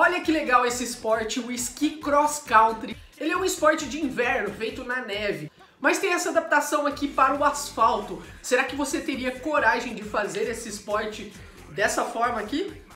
Olha que legal esse esporte, o esqui cross country. Ele é um esporte de inverno, feito na neve, mas tem essa adaptação aqui para o asfalto. Será que você teria coragem de fazer esse esporte dessa forma aqui?